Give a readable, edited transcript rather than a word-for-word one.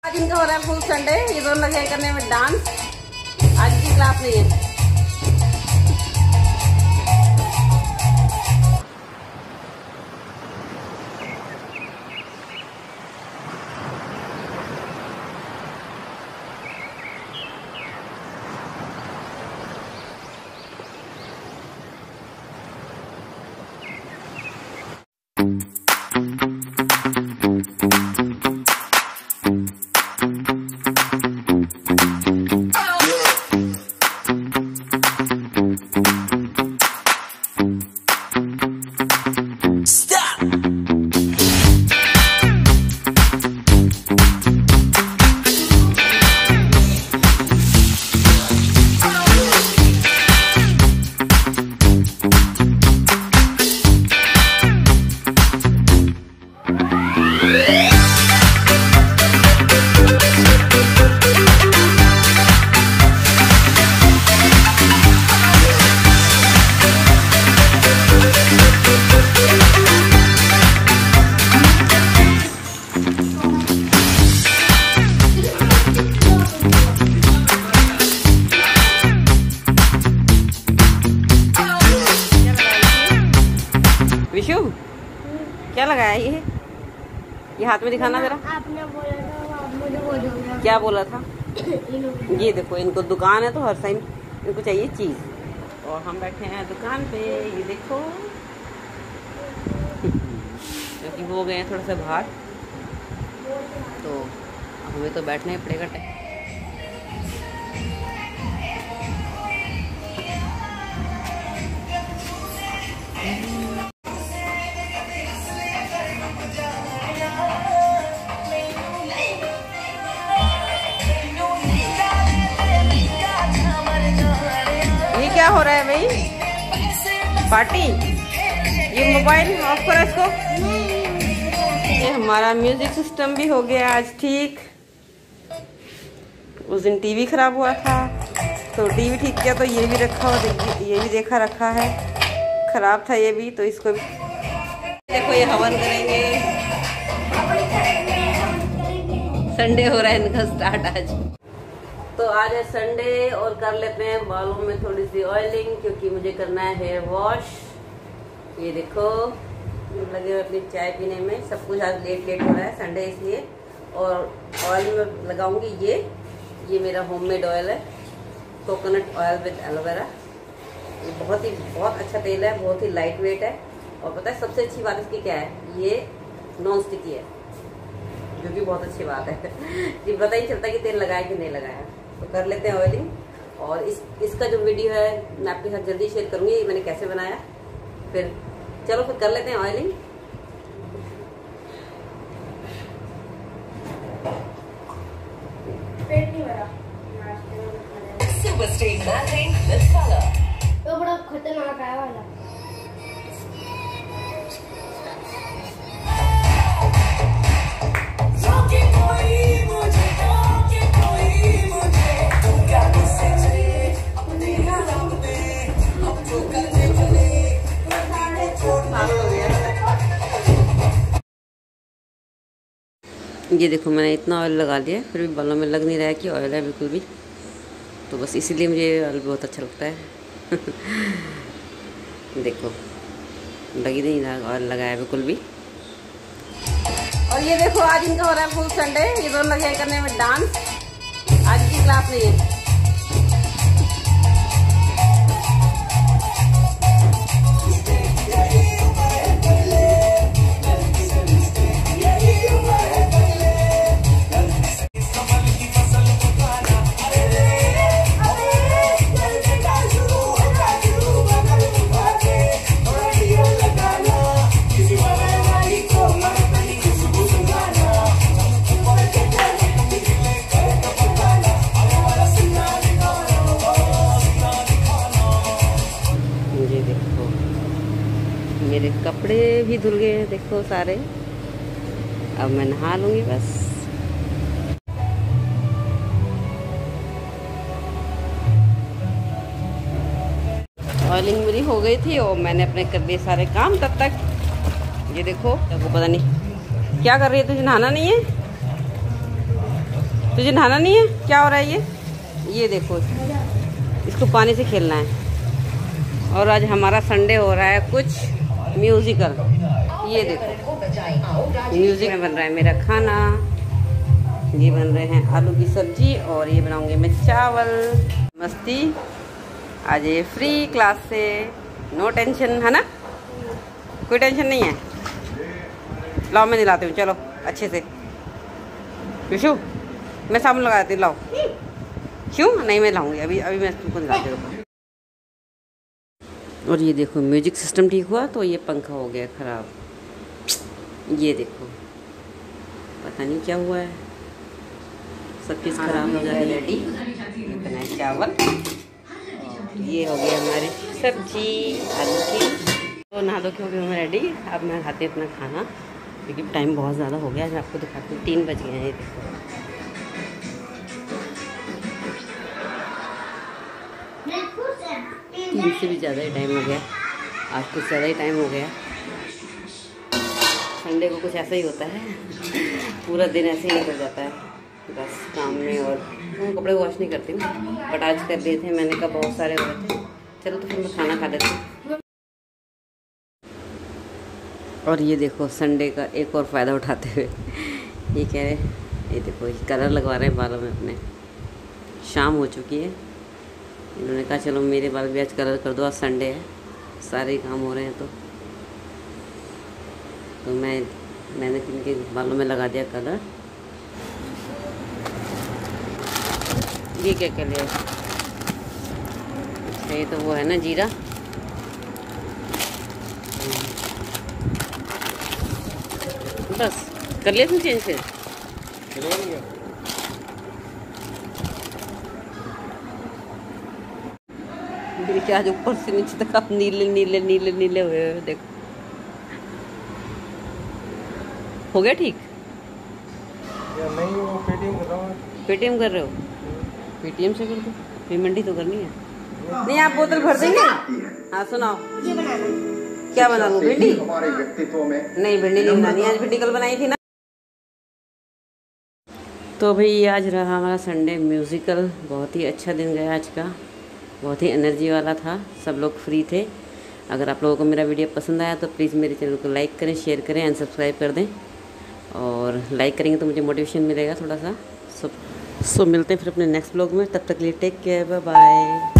आज इनका हो रहा है फुल संडे, ये दोनों लगे करने में डांस। आज की क्लास नहीं है। विशु क्या लगाया ये हाथ में दिखाना मेरा। आपने बोला था, आप मुझे बोलोगे। क्या बोला था? ये देखो, इनको दुकान है तो हर टाइम इनको चाहिए चीज, और हम बैठे हैं दुकान पे। ये देखो क्योंकि वो गए हैं थोड़ा सा बाहर, तो हमें तो बैठना ही पड़ेगा। क्या हो रहा है भाई? पार्टी? ये मोबाइल ऑफ करो इसको। ये हमारा म्यूजिक सिस्टम भी हो गया आज ठीक। उस दिन टीवी खराब हुआ था तो टीवी ठीक किया, तो ये भी रखा हुआ, ये भी देखा रखा है, खराब था ये भी, तो इसको भी देखो। ये हवन करेंगे, संडे हो रहा है इनका स्टार्ट आज। तो आज है संडे और कर लेते हैं बालों में थोड़ी सी ऑयलिंग, क्योंकि मुझे करना है हेयर वॉश। ये देखो लगे हुए अपनी चाय पीने में, सब कुछ आज लेट हो रहा है संडे इसलिए। और ऑयल में लगाऊंगी ये मेरा होममेड ऑयल है, कोकोनट ऑयल विद एलोवेरा। ये बहुत अच्छा तेल है, बहुत ही लाइट वेट है। और पता है सबसे अच्छी बात इसकी क्या है? ये नॉन स्टिकी है, जो कि बहुत अच्छी बात है। कि पता ही चलता कि तेल लगाया कि नहीं लगाया। तो कर लेते हैं ऑयलिंग, और इसका जो वीडियो है मैं आपके साथ जल्दी शेयर करूंगी, मैंने कैसे बनाया। फिर चलो फिर कर लेते हैं ऑयलिंग। पेट नहीं भरा। तो बड़ा खतरनाक है वाला। ये देखो मैंने इतना ऑयल लगा लिया, फिर भी बालों में लग नहीं रहा है कि ऑयल है बिल्कुल भी। तो बस इसीलिए मुझे ऑयल बहुत अच्छा लगता है। देखो लग ही नहीं रहा ऑयल लगाया बिल्कुल भी। और ये देखो आज इनका हो रहा है फुल संडे, ये दोनों लगे करने में डांस। आज की क्लास नहीं है। मेरे कपड़े भी धुल गए हैं देखो सारे। अब मैं नहा लूंगी बस। ऑयलिंग मेरी हो गई थी और मैंने अपने कर दिए सारे काम तब तक। ये देखो, आपको पता नहीं क्या कर रही है, तुझे नहाना नहीं है? तुझे नहाना नहीं है? क्या हो रहा है ये देखो, इसको पानी से खेलना है। और आज हमारा संडे हो रहा है कुछ म्यूजिकल। ये देखो म्यूजिक में बन रहा है मेरा खाना। ये बन रहे हैं आलू की सब्जी और ये बनाऊंगी मैं चावल। मस्ती आज ये फ्री क्लास से, नो टेंशन है ना, कोई टेंशन नहीं है। लाओ मैं दिलाती हूँ, चलो अच्छे से। विशु मैं साबुन लगा देती हूँ, लाओ। क्यों नहीं, मैं लाऊंगी अभी मैं तुमको दिलाती हूँ। और ये देखो म्यूजिक सिस्टम ठीक हुआ तो ये पंखा हो गया ख़राब। ये देखो पता नहीं क्या हुआ है, सब चीज़ ख़राब हो जाए। रेडी बनाए चावल, ये हो गया हमारी सब्जी आलू की। तो नहा धो के हो गया मैं रेडी। अब मैं खाती हूँ अपना खाना क्योंकि टाइम बहुत ज़्यादा हो गया है। मैं आपको दिखाती हूँ, 3 बज गए हैं। ये देखो 3 से भी ज़्यादा ही टाइम हो गया, आज कुछ ज़्यादा ही टाइम हो गया। संडे को कुछ ऐसा ही होता है, पूरा दिन ऐसे ही निकल जाता है बस काम में। और मैं कपड़े वॉश नहीं करती हूँ, बट आज कर लिए थे, मैंने कहा बहुत सारे हो रहे थे। चलो तो फिर मैं खाना खा लेती हूँ। और ये देखो संडे का एक और फ़ायदा उठाते हुए ये कह रहे, ये देखो ये कलर लगवा रहे हैं बालों में अपने। शाम हो चुकी है, इन्होंने कहा चलो मेरे बाल भी आज कलर कर दो, आज संडे है, सारे काम हो रहे हैं। तो मैंने इनके बालों में लगा दिया कलर। ये क्या कर लिया? अच्छा ये तो वो है ना जीरा। बस कर लिया तुम चेंज फिर? देखिए आज ऊपर से नीचे तक आप नीले नीले नीले नीले हुए हुए देखो। हो गया ठीक? या नहीं, वो पेटीएम कर रहा हूँ। पेटीएम कर रहे हो? पेटीएम से कर दो, पेमेंट ही तो करनी है। नहीं आप बोतल भर देंगे? हाँ सुनाओ। ये बनाना क्या बना लूँ? भिंडी? हमारे व्यक्तित्व में नहीं भिंडी नहीं बनानी, आज भिंडी कल बनाई थी ना। तो भाई आज रहा हमारा संडे म्यूज़िकल, बहुत ही अच्छा दिन गया आज का, बहुत ही एनर्जी वाला था। सब लोग फ्री थे। अगर आप लोगों को मेरा वीडियो पसंद आया तो प्लीज़ मेरे चैनल को लाइक करें, शेयर करें एंड सब्सक्राइब कर दें। और लाइक करेंगे तो मुझे मोटिवेशन मिलेगा थोड़ा सा। सो मिलते हैं फिर अपने नेक्स्ट ब्लॉग में, तब तक के लिए टेक केयर, बाय बाय।